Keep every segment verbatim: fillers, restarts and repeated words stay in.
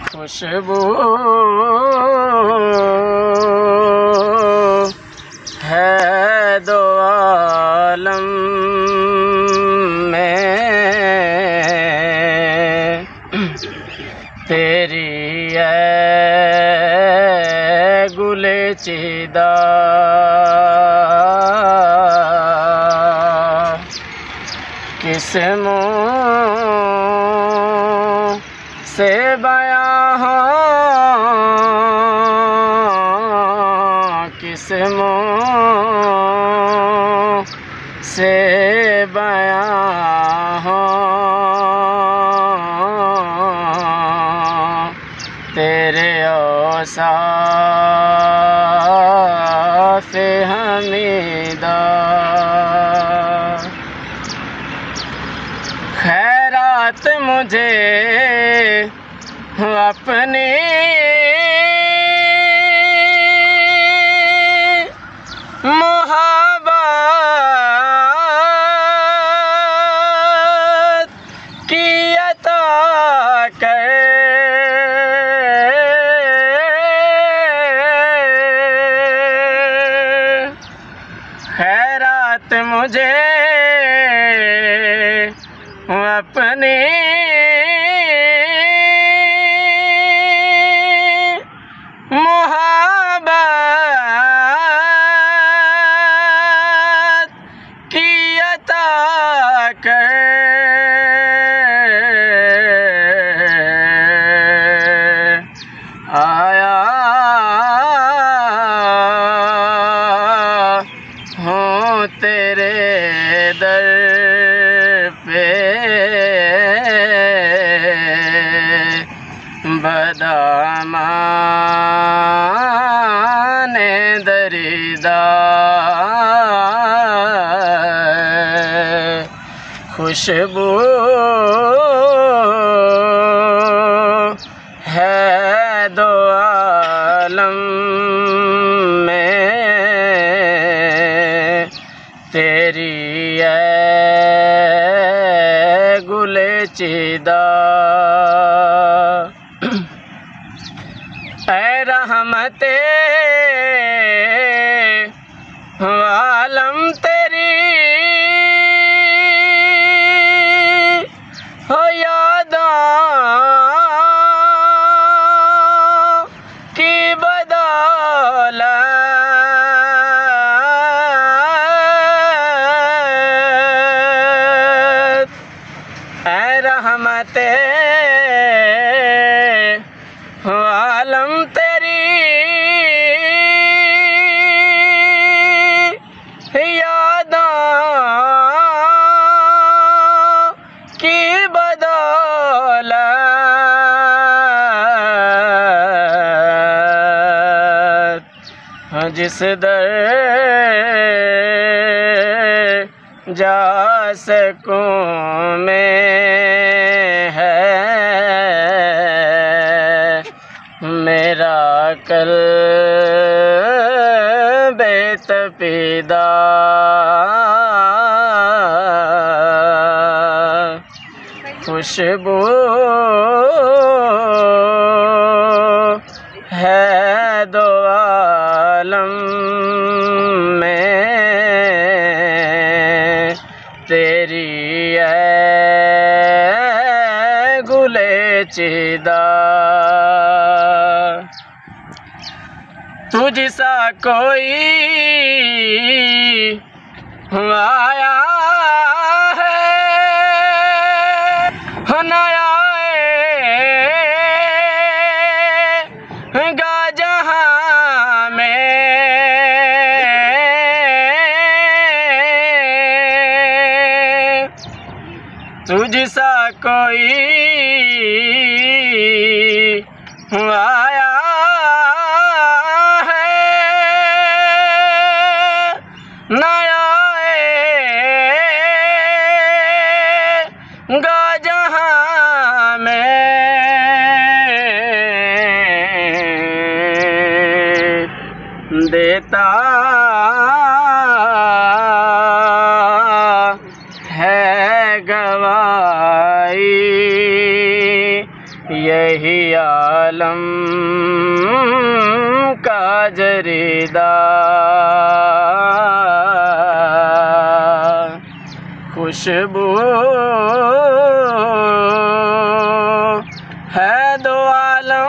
खुशबू है दो आलम में, तेरी है गुले चिदा। किस मुँह से बयां हो, किस मुँह से बयां हो, तेरे औसाफ़ हमीदा। खैरात मुझे अपनी मोहब्बत की अता कर, खैरात मुझे अपनी मोहब्बत की अता कर। आया हूँ तेरे दर पे बदामाने दरिदा। खुशबू है दो आलम में, तेरी है गुले चिदा। ऐ रहमते आलम तेरी हो यादों की बदौलत। ऐ रहमते आलम तेरी यादों की बदौलत। जिस दर जा सकूं मैं है मेरा क़ल्ब तपीदा। खुशबू है दो आलम में, तेरी है गुले चिदा। तुझसा कोई आया है नया गा जहाँ में, तुझसा कोई आया है नया गा जहाँ में, देता है गवाही यही ही आलम का जरीदार, खुशबू है दो आलम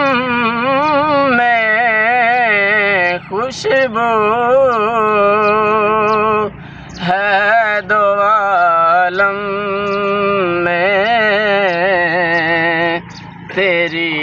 में, खुशबू है दो आलम में, तेरी